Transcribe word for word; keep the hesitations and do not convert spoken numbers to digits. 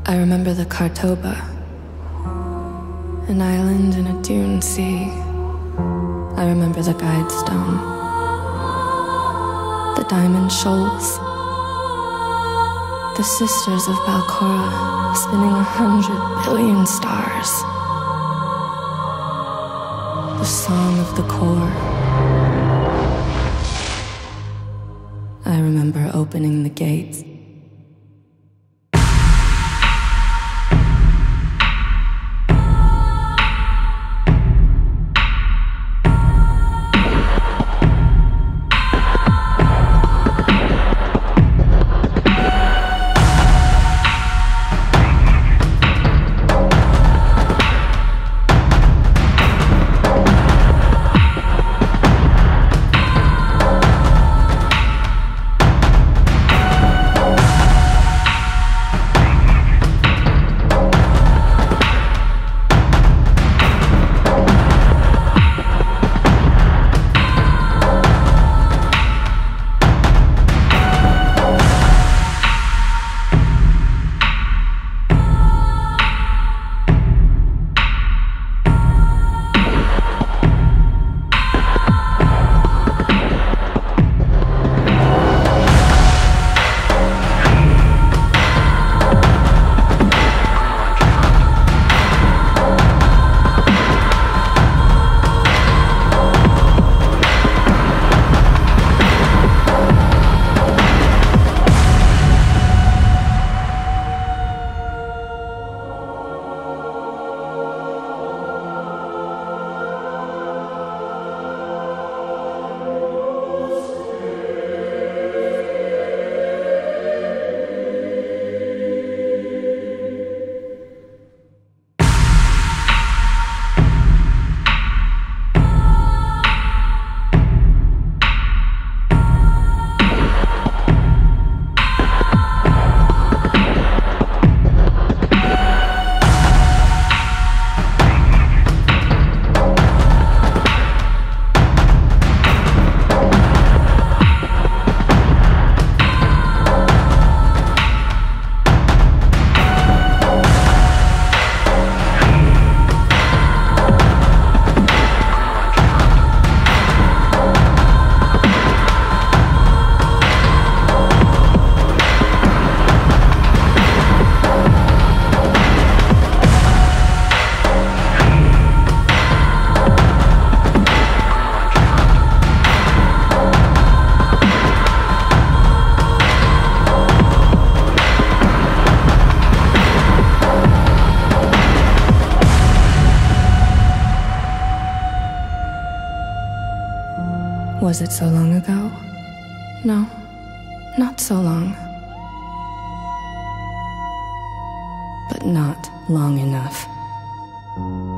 I remember the Kartoba, an island in a dune sea. I remember the guide stone, the diamond shoals, the sisters of Balcora spinning a hundred billion stars, the song of the core. I remember opening the gates. Was it so long ago? No, not so long. But not long enough.